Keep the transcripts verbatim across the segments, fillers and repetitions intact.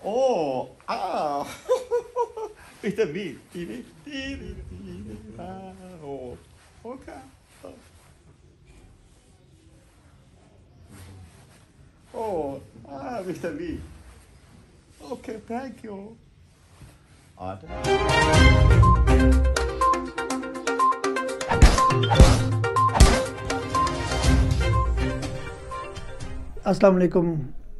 Oh, ah, Mister B, T V, T V, T V, ah, oh, okay. Oh, ah, Mister B. Okay, thank you. अस्सलाम वालेकुम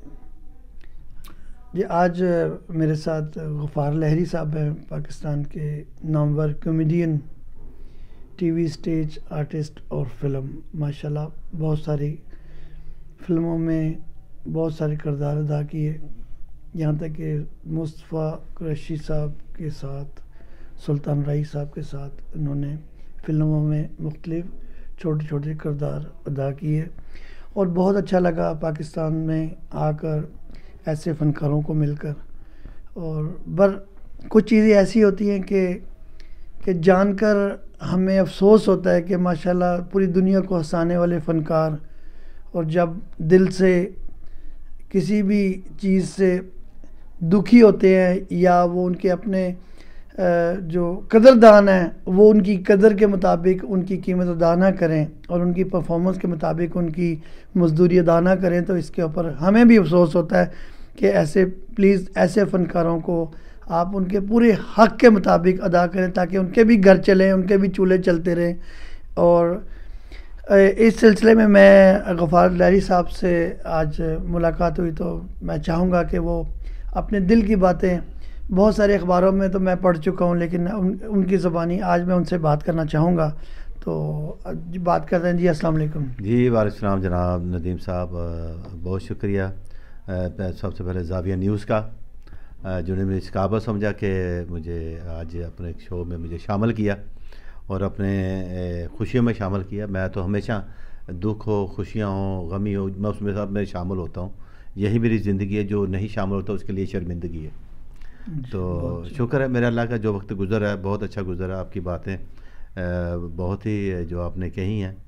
जी। आज मेरे साथ गफ़ार लहरी साहब हैं, पाकिस्तान के नामवर कॉमेडियन, टीवी स्टेज आर्टिस्ट और फिल्म, माशाल्लाह बहुत सारी फिल्मों में बहुत सारे किरदार अदा किए। यहाँ तक कि मुस्तफ़ा कुरैशी साहब के साथ, सुल्तान राई साहब के साथ इन्होंने फिल्मों में मुख्तलिफ छोटे छोटे किरदार अदा किए और बहुत अच्छा लगा पाकिस्तान में आकर ऐसे फ़नकारों को मिलकर। और बर कुछ चीज़ें ऐसी होती हैं कि कि जानकर हमें अफसोस होता है कि माशाल्लाह पूरी दुनिया को हंसाने वाले फ़नकार, और जब दिल से किसी भी चीज़ से दुखी होते हैं या वो उनके अपने जो कदरदान हैं वो उनकी कदर के मुताबिक उनकी कीमत अदा ना करें और उनकी परफॉर्मेंस के मुताबिक उनकी मजदूरी अदा ना करें, तो इसके ऊपर हमें भी अफसोस होता है कि ऐसे प्लीज़ ऐसे फ़नकारों को आप उनके पूरे हक़ के मुताबिक अदा करें ताकि उनके भी घर चलें, उनके भी चूल्हे चलते रहें। और इस सिलसिले में मैं गफ़ार लहरी साहब से आज मुलाकात हुई तो मैं चाहूँगा कि वो अपने दिल की बातें, बहुत सारे अखबारों में तो मैं पढ़ चुका हूँ लेकिन उन, उनकी ज़बानी आज मैं उनसे बात करना चाहूँगा। तो बात करते हैं जी। अस्सलाम वालेकुम जी। वालेकुम सलाम जनाब नदीम साहब, बहुत शुक्रिया सबसे पहले ज़ाविया न्यूज़ का जिन्होंने मुझे इस काबिल समझा कि मुझे आज अपने एक शो में मुझे शामिल किया और अपने खुशियों में शामिल किया। मैं तो हमेशा दुख हो, खुशियाँ हो, गमी हो, मैं उसमें सब में शामिल होता हूँ। यही मेरी ज़िंदगी है, जो नहीं शामिल होता उसके लिए शर्मिंदगी है। तो शुक्र है मेरा अल्लाह का, जो वक्त गुज़रा है बहुत अच्छा गुज़रा। आपकी बातें बहुत ही जो आपने कही हैं,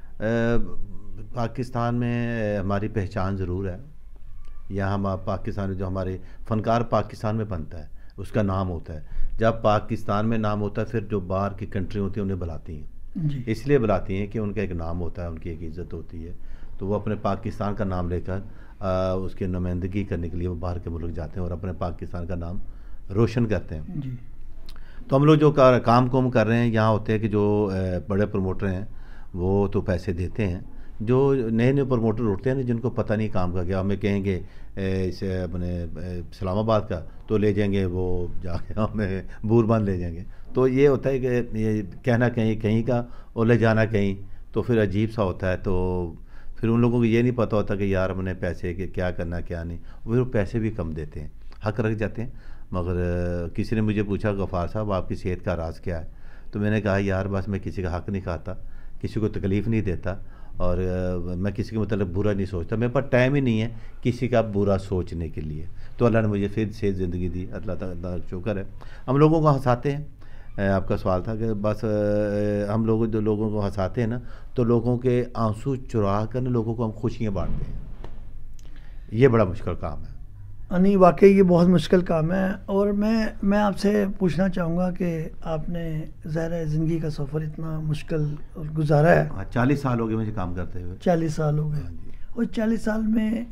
पाकिस्तान में हमारी पहचान ज़रूर है। यहाँ हम पाकिस्तान में जो हमारे फ़नकार पाकिस्तान में बनता है उसका नाम होता है। जब पाकिस्तान में नाम होता है फिर जो बाहर की कंट्री होती है उन्हें बुलाती हैं, इसलिए बुलाती हैं कि उनका एक नाम होता है, उनकी एक इज़्ज़त होती है। तो वो अपने पाकिस्तान का नाम लेकर उसकी नुमाइंदगी करने के लिए वो बाहर के मुल्क जाते हैं और अपने पाकिस्तान का नाम रोशन करते हैं जी। तो हम लोग जो काम कुम कर रहे हैं यहाँ होते हैं कि जो बड़े प्रमोटर हैं वो तो पैसे देते हैं, जो नए नए प्रमोटर उठते हैं ना जिनको पता नहीं काम का क्या, हमें कहेंगे इसे अपने इस्लामाबाद का तो ले जाएंगे, वो जाके हमें बूरबान ले जाएंगे। तो ये होता है कि ये कहना कहीं कहीं का और ले जाना कहीं, तो फिर अजीब सा होता है। तो फिर उन लोगों को ये नहीं पता होता कि यार हमने पैसे के क्या करना क्या नहीं, फिर वो पैसे भी कम देते हैं, हक रख जाते हैं। मगर किसी ने मुझे पूछा गफ़ार साहब आपकी सेहत का राज क्या है, तो मैंने कहा यार बस मैं किसी का हक़ नहीं खाता, किसी को तकलीफ़ नहीं देता और मैं किसी के मतलब बुरा नहीं सोचता। मेरे पास टाइम ही नहीं है किसी का बुरा सोचने के लिए। तो अल्लाह ने मुझे फिर सेहत ज़िंदगी दी, अल्लाह ताला शुक्र है। हम लोगों को हंसाते हैं। आपका सवाल था कि बस हम लोग जो लोगों को हंसाते हैं ना, तो लोगों के आंसू चुरा कर ना लोगों को हम खुशियाँ बांटते हैं। ये बड़ा मुश्किल काम है। नहीं, वाकई ये बहुत मुश्किल काम है। और मैं मैं आपसे पूछना चाहूँगा कि आपने ज़ाहिर ज़िंदगी का सफ़र इतना मुश्किल और गुजारा है। हाँ, चालीस साल हो गए मुझे काम करते हुए। चालीस साल हो गए। और चालीस साल में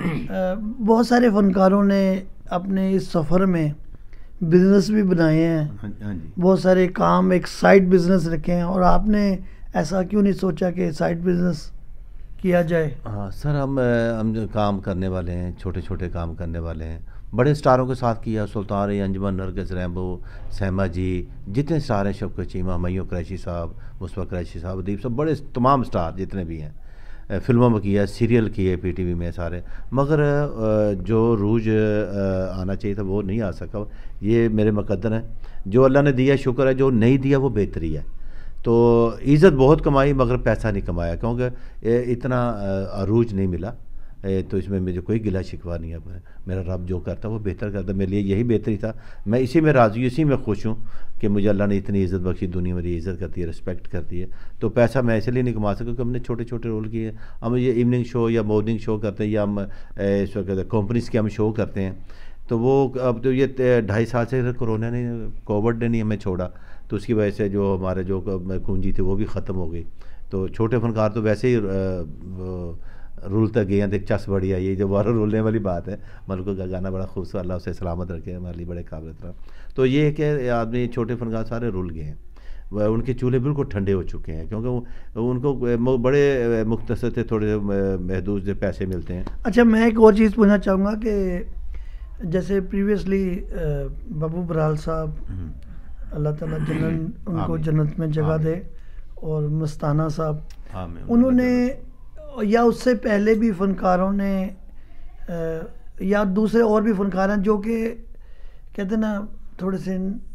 बहुत सारे फ़नकारों ने अपने इस सफ़र में बिज़नेस भी बनाए हैं। हाँ, हाँ जी। बहुत सारे काम एक साइड बिज़नेस रखे हैं, और आपने ऐसा क्यों नहीं सोचा कि साइड बिज़नेस किया जाए? हाँ सर, हम हम जो काम करने वाले हैं, छोटे छोटे काम करने वाले हैं। बड़े स्टारों के साथ किया, सुल्तान अंजुमन, नरगिस रैम्बो, सहमा जी, जितने स्टार हैं, शौकत चीमा, मयूर कुरैशी साहब, मुस्तफ़ा कुरैशी साहब, अदीब साहब, बड़े तमाम स्टार जितने भी हैं, फिल्मों में किया, सीरियल किए पी टी वी में सारे। मगर जो रूज आना चाहिए था वो नहीं आ सका। ये मेरे मुकद्दर है, जो अल्लाह ने दिया शुक्र है, जो नहीं दिया वो बेहतरी है। तो इज़्ज़त बहुत कमाई मगर पैसा नहीं कमाया, क्योंकि इतना अरूज नहीं मिला। तो इसमें मुझे कोई गिला शिकवा नहीं है। मेरा रब जो करता वो बेहतर करता, मेरे लिए यही बेहतरी था। मैं इसी में राज़ी हूँ, इसी में खुश हूँ कि मुझे अल्लाह ने इतनी इज़्ज़त बख्शी, दुनिया मेरी इज़्ज़त करती है, रिस्पेक्ट करती है। तो पैसा मैं इसलिए नहीं कमा सका क्योंकि हमने छोटे छोटे रोल किए। हम ये इवनिंग शो या मॉर्निंग शो करते हैं, या हम इस वक्त कंपनीज़ के हम शो करते हैं, तो वो अब तो ये ढाई साल से कोरोना ने, कोविड ने नहीं हमें छोड़ा, तो उसकी वजह से जो हमारे जो पूंजी थी वो भी ख़त्म हो गई। तो छोटे फनकार तो वैसे ही रुलते गए हैं, देख चस बढ़िया, ये जो बार रुलने वाली बात है। मलको का गाना बड़ा खूबसूरत, अल्लाह उसे सलामत रखे, हमारे लिए बड़े काबिल तरह। तो ये है कि आदमी छोटे फनकार सारे रुल गए हैं, वह उनके चूल्हे बिल्कुल ठंडे हो चुके हैं, क्योंकि उनको बड़े मुख्तसर से थोड़े महदूद से पैसे मिलते हैं। अच्छा, मैं एक और चीज़ पूछना चाहूँगा कि जैसे प्रीवियसली बाबू बराल साहब, अल्लाह ताला जन्नत उनको जन्नत में जगह दे, और मस्ताना साहब, उन्होंने या उससे पहले भी फनकारों ने या दूसरे और भी फनकार हैं जो कि कहते हैं ना थोड़े से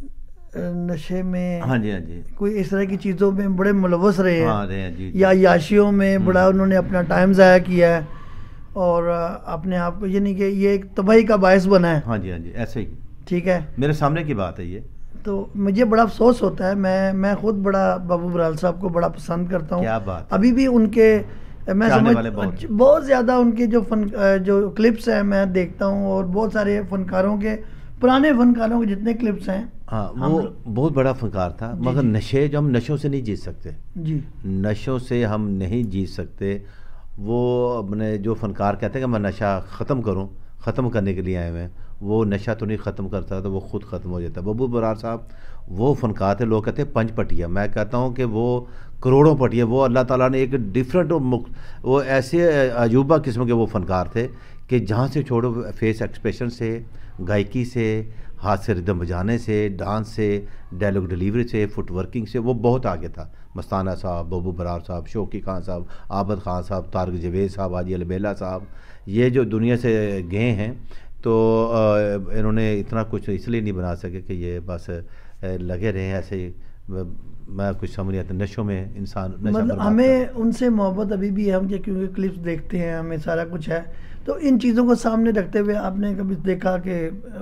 नशे में, हाँ जी हाँ जी, कोई इस तरह की चीज़ों में बड़े मुलवस रहे हैं, हाँ, रहे जी, जी। या याशियों में बड़ा उन्होंने अपना टाइम ज़ाया किया है और अपने आप को, यानी कि ये एक तबाही का बायस बना है। हाँ जी हाँ जी, ऐसे ही, ठीक है, मेरे सामने की बात है ये। तो मुझे बड़ा अफसोस होता है, मैं मैं खुद बड़ा बाबू बराल साहब को बड़ा पसंद करता हूँ। क्या बात, अभी भी उनके मैं समझ बहुत, बहुत ज़्यादा उनके जो फन जो क्लिप्स हैं मैं देखता हूँ, और बहुत सारे फनकारों के, पुराने फनकारों के जितने क्लिप्स हैं, हाँ, वो बहुत बड़ा फनकार था, मगर नशे, जो हम नशों से नहीं जीत सकते जी, नशों से हम नहीं जीत सकते। वो अपने जो फनकार कहते हैं कि मैं नशा ख़त्म करूं, ख़त्म करने के लिए आए हुए हैं, वो नशा तो नहीं ख़त्म करता, तो वो ख़ुद ख़त्म हो जाता। बाबू बरार साहब वो फनकार थे, लोग कहते हैं पंच पटिया, मैं कहता हूँ कि वो करोड़ों पटिया, वो अल्लाह ताला ने एक डिफरेंट, वो ऐसे अजूबा किस्म के वो फनकार थे कि जहाँ से छोड़ो, फेस एक्सप्रेशन से, गायकी से, हाथ से रिदम बजाने से, डांस से, डायलॉग डिलीवरी से, फुटवर्किंग से, वो बहुत आगे था। मस्ताना साहब, बाबू बरार साहब, शौकी खान साहब, आबद खान साहब, तारक जवेद साहब, हाजी अलबेला साहब, ये जो दुनिया से गए हैं, तो इन्होंने इतना कुछ इसलिए नहीं बना सके कि ये बस लगे रहे ऐसे ही। मैं कुछ समझ नहीं आता, नशों में इंसान, मतलब हमें उनसे मोहब्बत अभी भी है, हम क्योंकि क्लिप्स देखते हैं, हमें सारा कुछ है, तो इन चीज़ों को सामने रखते हुए आपने कभी देखा कि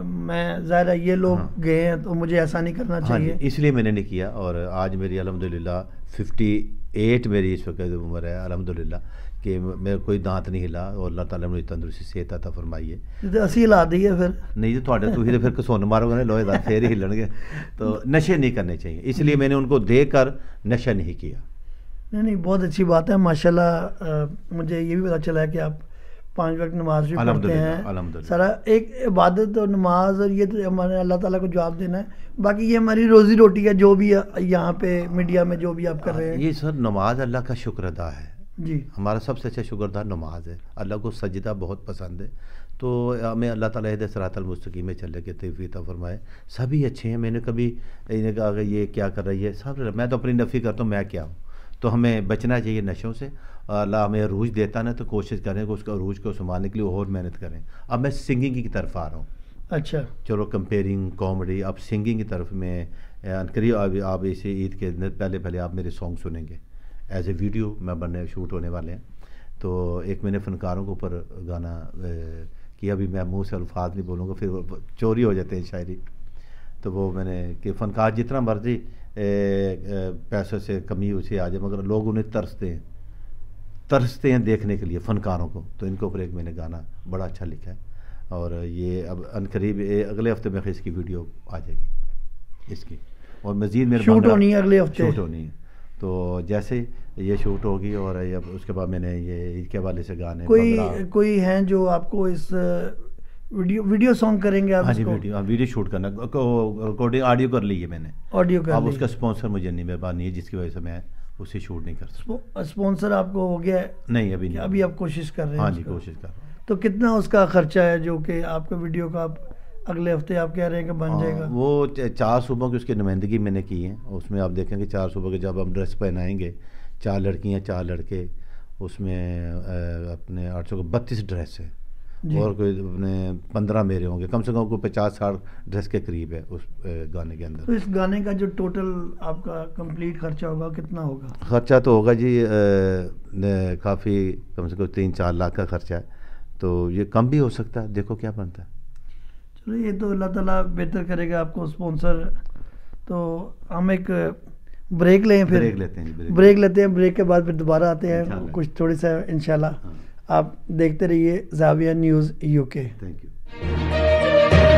मैं ज़ाहिर ये लोग हाँ। गए हैं तो मुझे ऐसा नहीं करना चाहिए? हाँ, इसलिए मैंने नहीं किया। और आज मेरी अल्हम्दुलिल्लाह फिफ्टी एट मेरी इस वक्त उम्र है, अल्हम्दुलिल्लाह कि मेरा कोई दांत नहीं हिला, और अल्लाह ताला ने मुझे तंदुरुस्ती सेहत अता फरमाई है। तो असी हिला दी है फिर नहीं, तो थोड़े तू ही फिर कसोन मारोगे ना लोहे दार, फिर ही हिलणगे। तो नशे नहीं करने चाहिए, इसलिए मैंने उनको देकर नशा नहीं किया। नहीं नहीं, बहुत अच्छी बात है माशाल्लाह। मुझे ये भी पता चला है कि आप पांच वक्त नमाज भी पढ़ते हैं, सारा एक इबादत और नमाज, और ये तो हमारे अल्लाह ताला को जवाब देना है, बाकी ये हमारी रोज़ी रोटी है जो भी यहाँ पे मीडिया में जो भी आप कर रहे हैं। ये सर नमाज अल्लाह का शुक्र अदा है जी, हमारा सबसे अच्छा शुक्र अदा नमाज है। अल्लाह को सजदा बहुत पसंद है, तो हमें अल्लाह ताला हिदायत सिरातल मुस्तकीम में चलने की तौफीक अता फरमाए। सभी अच्छे हैं, मैंने कभी इन्हें कहा कि ये क्या कर रही है, सब, मैं तो अपनी नफ़ी करता हूँ, मैं क्या हूँ। तो हमें बचना चाहिए नशों से, अल्लाह हमें अरूज देता ना, तो कोशिश करें कि उसका अरूज को संभालने के लिए और मेहनत करें। अब मैं सिंगिंग की तरफ आ रहा हूँ। अच्छा, चलो कंपेयरिंग कॉमेडी, अब सिंगिंग की तरफ में करिए। आप, आप इसे ईद के पहले पहले आप मेरे सॉन्ग सुनेंगे, एज ए वीडियो मैं बनने शूट होने वाले हैं। तो एक मैंने फ़नकारों के ऊपर गाना किया, अभी मैं मुँह से अल्फाज नहीं बोलूँगा, फिर चोरी हो जाते हैं शायरी। तो वो मैंने कि फ़नकार जितना मर्जी पैसों से कमी उसे आ जाए, मगर लोग उन्हें तरसते हैं तरसते हैं देखने के लिए फ़नकारों को। तो इनके ऊपर एक मैंने गाना बड़ा अच्छा लिखा है, और ये अब अनकरीब अगले हफ्ते में इसकी वीडियो आ जाएगी इसकी, और मज़ीद मेरे शूट होनी है, अगले हफ्ते शूट होनी है। तो जैसे ये शूट होगी, और अब उसके बाद मैंने ये ईद के हवाले से गाने, कोई कोई हैं जो आपको इस वीडियो वीडियो सॉन्ग करेंगे आप? हाँ जी, वीडियो वीडियो शूट करना, रिकॉर्डिंग ऑडियो कर ली है मैंने, ऑडियो कर अब उसका स्पॉन्सर मुझे नहीं मेहरबानी है, जिसकी वजह से मैं उसे शूट नहीं कर सकता। स्पॉन्सर आपको हो गया है? नहीं, अभी नहीं, अभी आप कोशिश कर रहे हैं? हाँ जी, कोशिश कर रहा हूँ। तो कितना उसका खर्चा है जो कि आपका वीडियो का आप अगले हफ्ते आप कह रहे हैं कि बन जाएगा? वो चार सूबों की उसकी नुमाइंदगी मैंने की है, उसमें आप देखेंगे चार सूबों के जब हम ड्रेस पहनाएंगे, चार लड़कियाँ चार लड़के, उसमें अपने आठ सौ बत्तीस ड्रेस है, और कोई अपने पंद्रह मेरे होंगे, कम से कम कोई पचास साठ ड्रेस के करीब है उस गाने के अंदर। तो इस गाने का जो टोटल आपका कंप्लीट खर्चा होगा कितना होगा? खर्चा तो होगा जी काफ़ी, कम से कम तीन चार लाख का खर्चा है, तो ये कम भी हो सकता है, देखो क्या बनता है। चलो, ये तो अल्लाह ताला बेहतर करेगा आपको स्पॉन्सर। तो हम एक ब्रेक लें, फिर ब्रेक लेते हैं ब्रेक, ब्रेक लेते हैं ब्रेक के बाद फिर दोबारा आते हैं कुछ थोड़ी सा इंशाल्लाह। हाँ। आप देखते रहिए Zavia news UK. Thank you.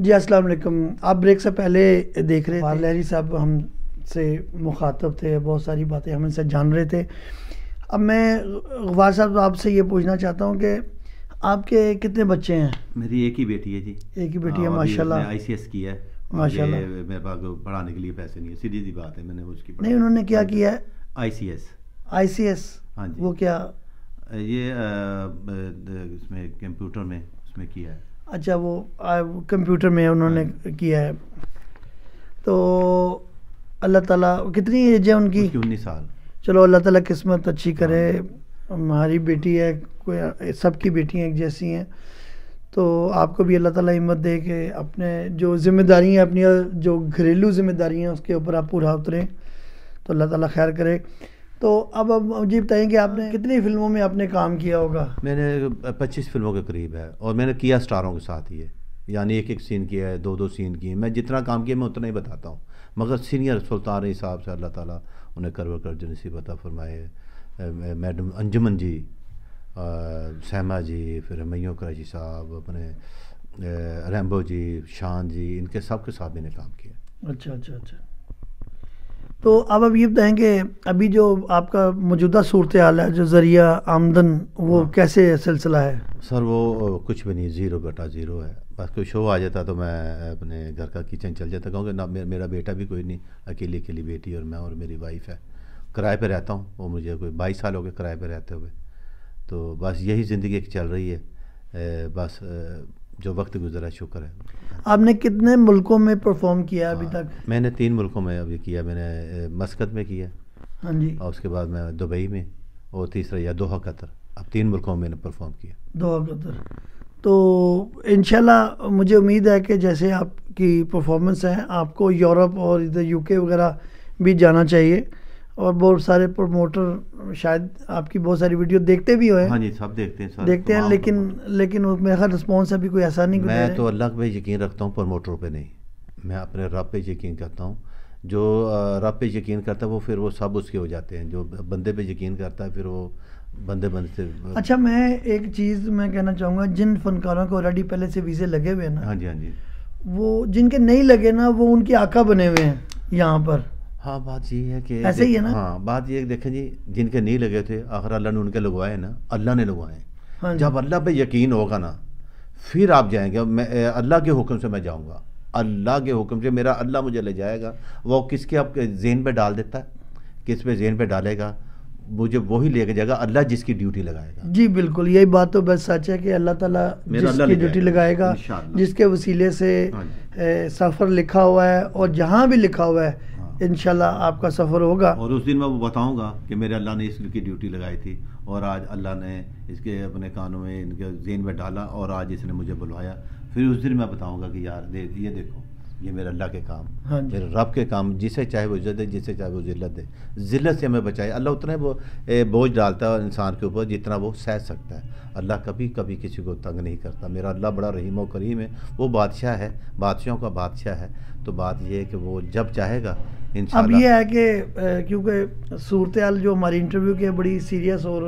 जी अस्सलाम वालेकुम। आप ब्रेक से पहले देख रहे थे लहरी साहब हमसे मुखातब थे, बहुत सारी बातें हम इनसे जान रहे थे। अब मैं गफ्फार साहब आपसे ये पूछना चाहता हूँ कि आपके कितने बच्चे हैं? मेरी एक ही बेटी है जी। एक ही बेटी है, माशाल्लाह। आई सी एस की है माशाल्लाह। मेरे पास पढ़ाने के लिए पैसे नहीं है, सीधी सी बात है, मैंने उसकी नहीं, उन्होंने क्या किया है? I C S. I C S? हाँ जी। वो क्या? ये इसमें कंप्यूटर में उसमें किया है। अच्छा, वो कंप्यूटर में उन्होंने किया है। तो अल्लाह ताला, कितनी एज है उनकी? उन्नीस साल। चलो अल्लाह ताला किस्मत अच्छी करे। हमारी बेटी है, कोई सबकी बेटियाँ एक जैसी हैं, तो आपको भी अल्लाह ताला हिम्मत दे कि अपने जो जिम्मेदारी हैं, अपनी जो घरेलू जिम्मेदारी हैं उसके ऊपर आप पूरा उतरें, तो अल्लाह ताला खैर करे। तो अब अब मुझे बताएं कि आपने कितनी फिल्मों में आपने काम किया होगा? मैंने पच्चीस फिल्मों के करीब है, और मैंने किया स्टारों के साथ ही है, यानी एक एक सीन किया है, दो दो सीन किए। मैं जितना काम किया मैं उतना ही बताता हूँ, मगर सीनियर सुल्तान हिसाब से अल्लाह ताला उन्हें करवर कर जो नसीब अता फरमाए। मैडम अंजुमन जी, सहमा जी, फिर हमैयों कराची साहब, अपने रैम्बो जी, शान जी, इनके सब के साथ मैंने काम किया। अच्छा अच्छा अच्छा। तो अब अब ये बताएं कि अभी जो आपका मौजूदा सूरत हाल है, जो ज़रिया आमदन, वो हाँ। कैसे सिलसिला है? सर वो कुछ भी नहीं, ज़ीरो बटा ज़ीरो है। बस कोई शो आ जाता तो मैं अपने घर का किचन चल जाता, क्योंकि ना मेरा बेटा भी कोई नहीं, अकेली अकेली बेटी और मैं और मेरी वाइफ है। किराए पे रहता हूँ, वो मुझे कोई बाईस साल हो गए किराए पे रहते हुए। तो बस यही ज़िंदगी चल रही है। बस जो वक्त गुजरा शुक्र है। आपने कितने मुल्कों में परफॉर्म किया अभी तक? मैंने तीन मुल्कों में अभी किया। मैंने मस्कत में किया, हाँ जी, और उसके बाद मैं दुबई में, और तीसरा या दोहा कतर। अब तीन मुल्कों में मैंने परफॉर्म किया। Doha Qatar. तो इंशाल्लाह मुझे उम्मीद है कि जैसे आपकी परफॉर्मेंस है, आपको यूरोप और इधर यूके वगैरह भी जाना चाहिए, और बहुत सारे प्रमोटर शायद आपकी बहुत सारी वीडियो देखते भी हुए। हाँ जी, सब देखते हैं सर, देखते हैं, लेकिन लेकिन मेरा ख्याल रिस्पॉन्स अभी कोई ऐसा नहीं। मैं तो अल्लाह पे यकीन रखता हूँ, प्रमोटरों पे नहीं। मैं अपने रब पे यकीन करता हूँ। जो रब पे यकीन करता है वो फिर वो सब उसके हो जाते हैं। जो बंदे पे यकीन करता है फिर वो बंदे बंदे से। अच्छा, मैं एक चीज़ मैं कहना चाहूँगा, जिन फनकारों को ऑलरेडी पहले से वीज़े लगे हुए हैं ना, हाँ जी हाँ जी, वो जिनके नहीं लगे ना, वो उनके आका बने हुए हैं यहाँ पर। हाँ, बात ये है कि ऐसे ही है ना। हाँ, बात ये देखें जी, जिनके नहीं लगे थे आखिर अल्लाह ने उनके लगवाए ना, अल्लाह ने लगवाए। हाँ, जब अल्लाह पे यकीन होगा ना, फिर आप जाएंगे। मैं अल्लाह के हुक्म से मैं जाऊँगा, अल्लाह के हुक्म से मेरा अल्लाह मुझे ले जाएगा। वो किसके आपके जेन पे डाल देता है, किस पे जेन पे डालेगा, मुझे वही लेके जाएगा, अल्लाह जिसकी ड्यूटी लगाएगा। जी बिल्कुल, यही बात तो बस सच है कि अल्लाह ताला जिसकी ड्यूटी लगाएगा, जिसके वसीले से सफ़र लिखा हुआ है, और जहाँ भी लिखा हुआ है इंशाल्लाह आपका सफ़र होगा। और उस दिन मैं वो बताऊंगा कि मेरे अल्लाह ने इसकी ड्यूटी लगाई थी, और आज अल्लाह ने इसके अपने कानों में, इनके जेन में डाला, और आज इसने मुझे बुलवाया। फिर उस दिन मैं बताऊंगा कि यार दे, ये देखो, ये मेरे अल्लाह के काम, हाँ, मेरे रब के काम। जिसे चाहे वो इज्जत दे, जिसे चाहे वो जिल्लत दे, जिल्लत से हमें बचाए। अल्लाह उतना वो बोझ डालता है इंसान के ऊपर जितना वो सह सकता है। अल्लाह कभी कभी किसी को तंग नहीं करता। मेरा अल्लाह बड़ा रहीम और करीम है, वो बादशाह है, बादशाहों का बादशाह है। तो बात ये है कि वो जब चाहेगा इंशाल्लाह। अब ये है कि क्योंकि सूरत हाल जो हमारी इंटरव्यू की बड़ी सीरियस और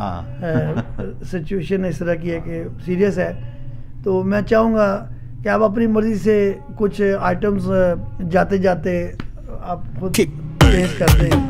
सिचुएशन इस तरह की है कि सीरियस है, तो मैं चाहूँगा कि आप अपनी मर्ज़ी से कुछ आइटम्स जाते जाते आप खुद पेश कर दें।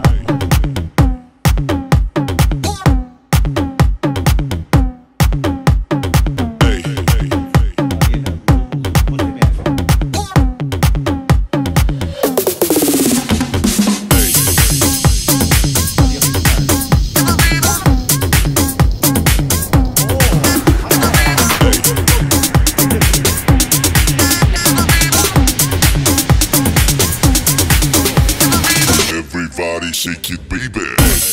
Shake it, baby.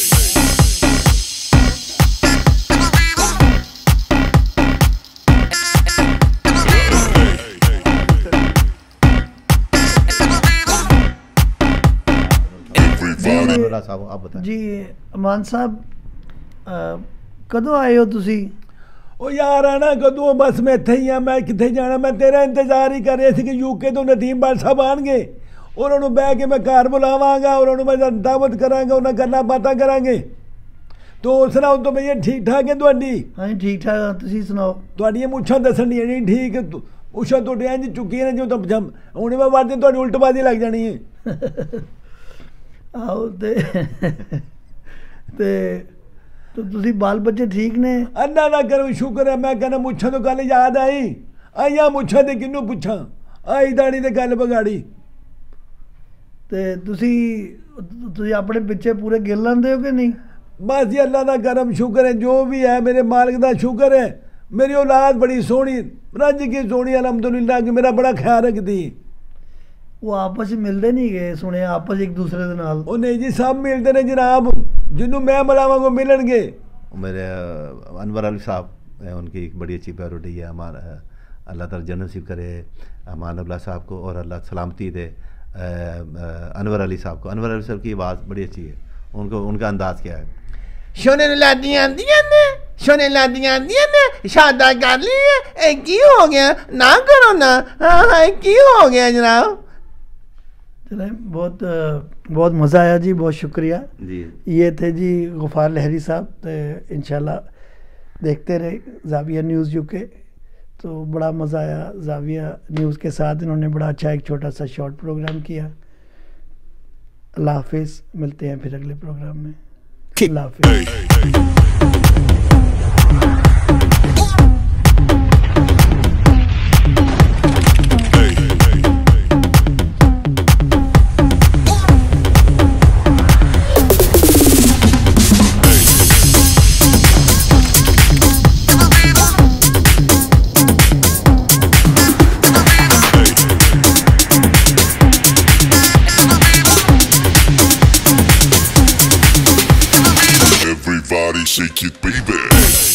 जी अमान साहब, कदों आए हो तुसी? ओ यार आना कदों, बस मैं इत्थे ही हां, मैं कित्थे जाना। मैं तेरा इंतजार ही कर रही थी कि यूके तो नदीम बाल साहब आएंगे, और उन्होंने बह के मैं घर बुलावांगा, और उन्होंने मैं दावत करांगा, उन्हें गल्लां बातां करांगे। तो सुनाओ तो भैया, ठीक ठाक है तुहाडी? हाँ ठीक ठाक, तुसी सुनाओ। तुहाडियां मुच्छां दस्सणियां नहीं ठीक, उषा तो इंज चुकी ने जो तो हूँ मैं वार दिन उल्टबाजी लग जानी है। आओ ते ते तो तुसी बाल बच्चे ठीक ने? अन्ना ना करो शुक्र है। मैं कहना मुच्छा तो गल याद आई आइया मुच्छा ते किन्नू पुछा आई दाड़ी ते गल बगाड़ी। ते तुसी तुसी अपने पिछे पूरे गिर लैंदे हो कि नहीं? बस जी अल्लाह का करम शुक्र है जो भी है मेरे मालिक का शुक्र है। मेरी औलाद बड़ी सोहनी रज की सोहनी अलहमदुलिल्लाह कि मेरा बड़ा ख्याल रखती। वो आपस मिलते नहीं गए सुने आपस एक दूसरे के नाल? ओ नहीं जी सब मिलते ने जनाब जिन्हों मैं मलावा को मिलनगे। मेरे अनवर अली साहब उनकी एक बड़ी अच्छी पैरोडी है। हमारा अल्लाह ताला जन्नत नसीब करे अमान अब्ला साहब को और अल्लाह सलामती दे अनवर अली साहब को। अनवर अली साहब की आवाज़ बड़ी अच्छी है। उनको उनका अंदाज़ क्या है? सोने लादियां दियां ने सोने लादियां दियां ने शादा कर ली है की हो गया ना करो ना हाँ की हो गया जनाब। चले बहुत बहुत मज़ा आया जी बहुत शुक्रिया जी। ये थे जी गफ़ार लहरी साहब। तो इंशाल्लाह देखते रहे ज़ाविया न्यूज़ यूके। तो बड़ा मज़ा आया ज़ाविया न्यूज़ के साथ। इन्होंने बड़ा अच्छा एक छोटा सा शॉर्ट प्रोग्राम किया। अल्लाह हाफिज़ मिलते हैं फिर अगले प्रोग्राम में। अल्लाह हाफिज़। Everybody shake it, baby.